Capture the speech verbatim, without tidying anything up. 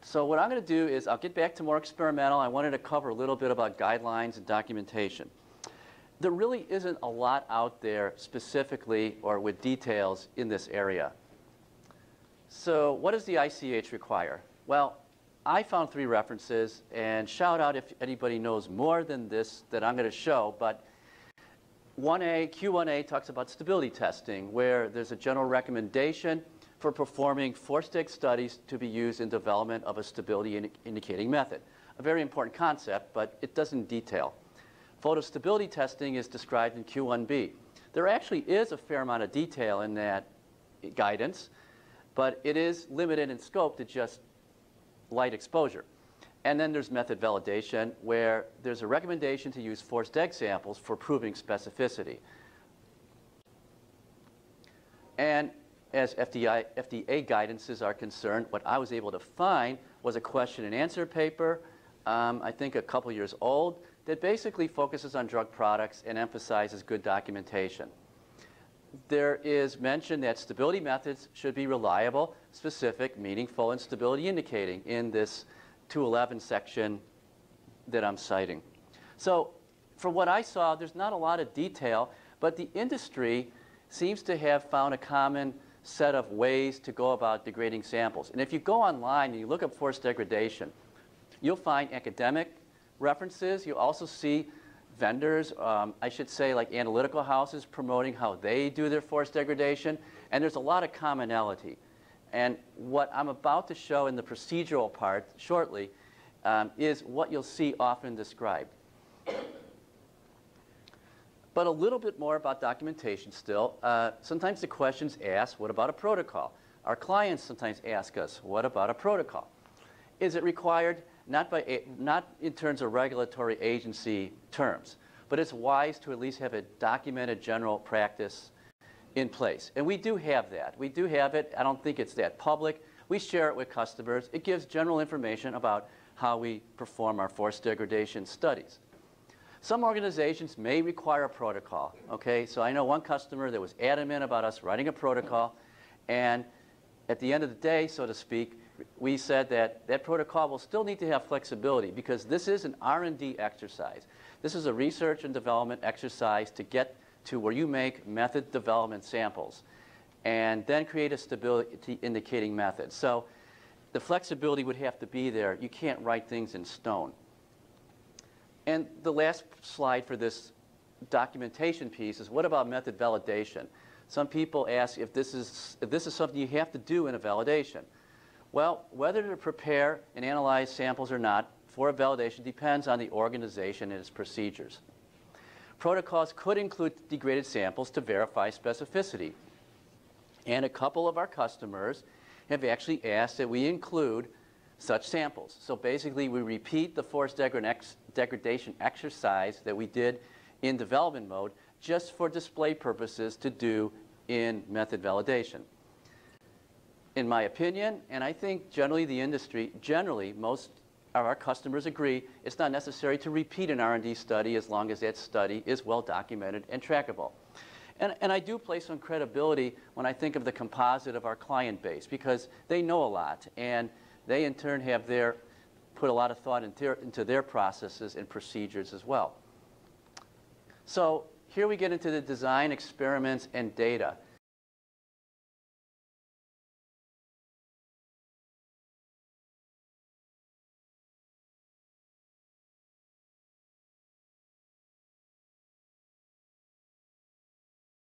So what I'm going to do is I'll get back to more experimental. I wanted to cover a little bit about guidelines and documentation. There really isn't a lot out there specifically or with details in this area. So what does the I C H require? Well, I found three references, and shout out if anybody knows more than this that I'm going to show, but one A, Q one A talks about stability testing, where there's a general recommendation for performing forced deg studies to be used in development of a stability indi indicating method. A very important concept, but it doesn't detail. Photostability testing is described in Q one B. There actually is a fair amount of detail in that guidance, but it is limited in scope to just light exposure. And then there's method validation, where there's a recommendation to use forced deg samples for proving specificity. And as F D A guidances are concerned, what I was able to find was a question and answer paper, um, I think a couple years old, that basically focuses on drug products and emphasizes good documentation. There is mention that stability methods should be reliable, specific, meaningful, and stability indicating in this two eleven section that I'm citing. So from what I saw, there's not a lot of detail, but the industry seems to have found a common set of ways to go about degrading samples. And if you go online and you look up forced degradation, you'll find academic references. You'll also see vendors, um, I should say like analytical houses, promoting how they do their forced degradation. And there's a lot of commonality. And what I'm about to show in the procedural part shortly um, is what you'll see often described. But a little bit more about documentation still. Uh, sometimes the question's asked, what about a protocol? Our clients sometimes ask us, what about a protocol? Is it required? Not, by a, not in terms of regulatory agency terms, but it's wise to at least have a documented general practice in place. And we do have that. We do have it. I don't think it's that public. We share it with customers. It gives general information about how we perform our forced degradation studies. Some organizations may require a protocol, okay? So I know one customer that was adamant about us writing a protocol, and at the end of the day, so to speak, we said that that protocol will still need to have flexibility because this is an R and D exercise. This is a research and development exercise to get to where you make method development samples and then create a stability indicating method. So the flexibility would have to be there. You can't write things in stone. And the last slide for this documentation piece is what about method validation? Some people ask if this is, if this is something you have to do in a validation. Well, whether to prepare and analyze samples or not for a validation depends on the organization and its procedures. Protocols could include degraded samples to verify specificity. And a couple of our customers have actually asked that we include such samples. So basically, we repeat the forced degradation exercise that we did in development mode just for display purposes to do in method validation. In my opinion, and I think generally the industry, generally most of our customers agree, it's not necessary to repeat an R and D study as long as that study is well documented and trackable. And, and I do place some credibility when I think of the composite of our client base because they know a lot and they in turn have their, put a lot of thought into, into their processes and procedures as well. So here we get into the design, experiments, and data.